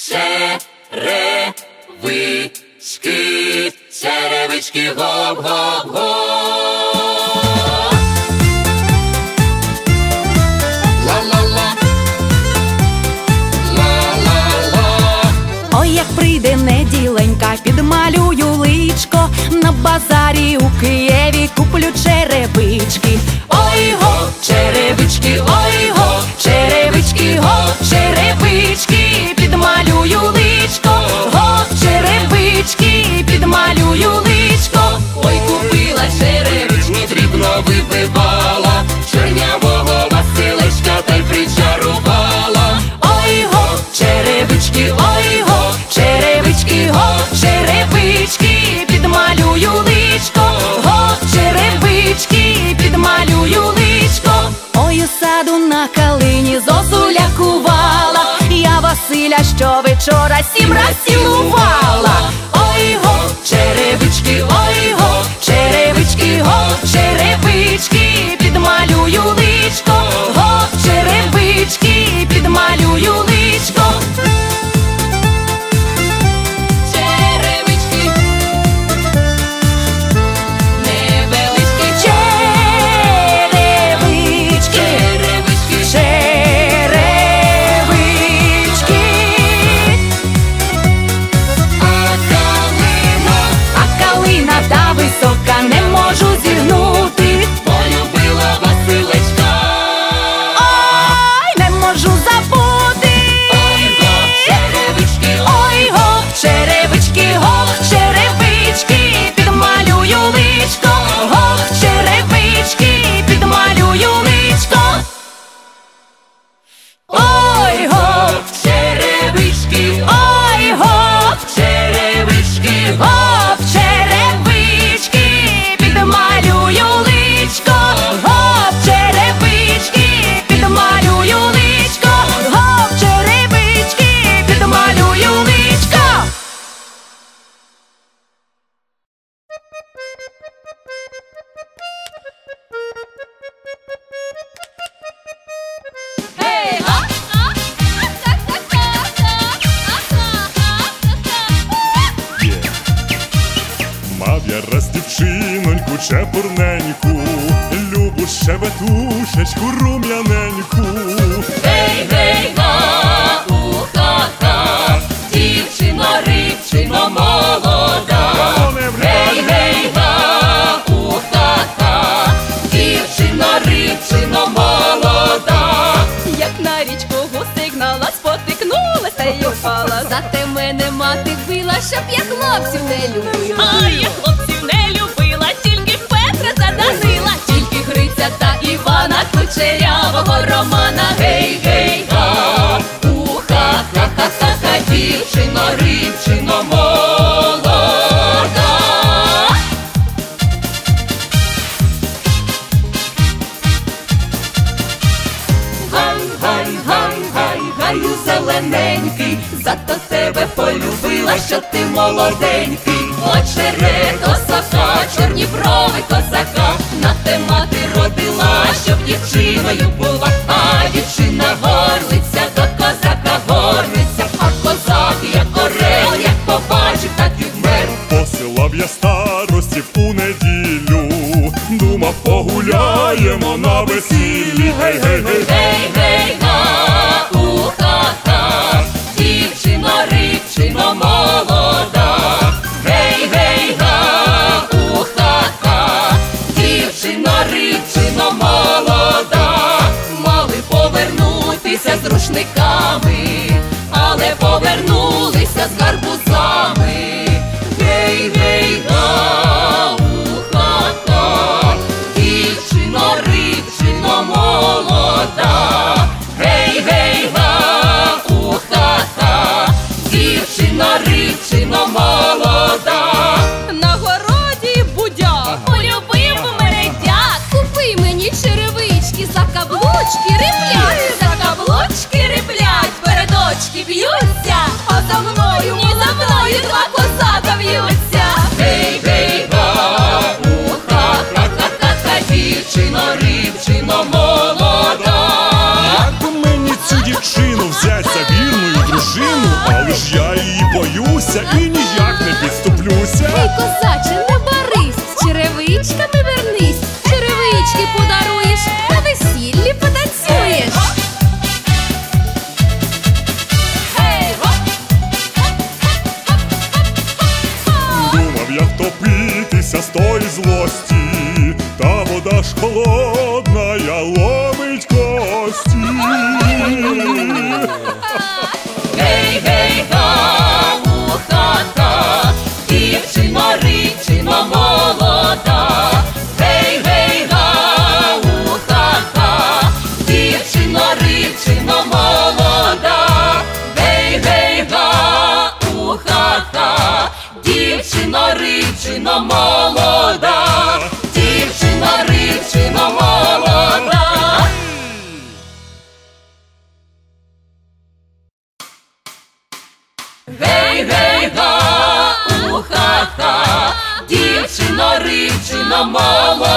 Черевички, черевички, гоп-гоп-гоп. Ой, як прийде неділенька, підмалюю личко, на базарі у Києві куплю черевички. Ой-го, черевички, ой-го, черевички, гоп, черевички, підмалюю личко, гоп, черевички, підмалюю личко. Ой, купила черевички, дрібно вибивала, чорнявого Василечка та й причарувала. Ой-го, черевички, ой-го, черевички, гоп, черевички, підмалюю личко, гоп, черевички, підмалюю личко. Ой, у саду на калині зозуля кувала, я Василя щовечора 7 раз цілувала. Ой-го, черевички, ой-го, черевички, гоп, черевички, підмалюю личко, гоп, черевички, підмалюю личко. Черевички, невеличкі, Черевички, черевички, черевички. А калина та висока, не можу зігнути. полюбила Василечка. Ой, не можу забути. Ой, гоп, черевички, Ой, гоп, черевички, гоп, черевички, підмалюю личко, гоп, черевички, підмалюю личко. Ой, гоп, черевички, ой, гоп, черевички, гоп, черевички, підмалюю личко, гоп, черевички, підмалюю личко, гоп, черевички, підмалюю личко. Мав я раз дівчиноньку чепурненьку, любу щебетушечку рум'яненьку. Гей, гей, га, уха-ха, дівчино, рибчино молода. Гей, гей, га, уха-ха, дівчино, рибчино молода. Як на річку гусигнала, спотикнулася та й упала. Зате мене мати била, щоб я хлопців не любила. А я хлопців не любила, тільки Петра та Данила, Тільки Гриця та Івана, кучерявого Романа. Гей, гей, га, уха-ха-ха-ха, дівчино, рибчино молода. Гай, гай, гай, гай, гаю зелененький, зато тебе полюбила, що ти молоденький. Очерет осака, чорні брови козака, на те мати родила, щоб дівчиною була. А дівчина горлиця, до козака горниця, а козак як орел, як побачив, так і вмер. Посилав я старостів у неділю, думав, погуляємо на весіллі. Гей, гей, гей. Гей, гей, га, уха-ха, дівчино, рибчино молода. Гей, гей, га, уха-ха, дівчино, рибчино молода. Мали повернутися з рушниками, але повернулися з гарбузами. Гей, гей, га, уха-ха, дівчино, рибчино молода. Гей, гей, га, уха-ха, дівчино, рибчино молода. на городі будяк, полюбив мене дяк. Купи мені черевички, за каблучки риплять, за каблучки риплять, передочки б'ються, а за мною, ні за мною два козака в'ються. Гей, гей, га, уха-ха-ха-ха, дівчино, рибчино молода. Як би мені цю дівчину взять за вірною дружину, але ж боюся і ніяк не підступлюся. Ей, козаче, не барись, з черевичками вернись, черевички подаруєш, на весіллі потанцюєш. Думав я втопитися з тої злості, та вода ж холодна, я ломить кості. Гей, гей, га, ухата, дівчино, рибчино молода. Гей, гей, га, ухата, дівчино, рибчино молода. Гей, гей, га, ухата, дівчино, рибчино молода. Дівчино, рибчино молода. Гей, гей, га, ухата, дівчино, рибчино молода.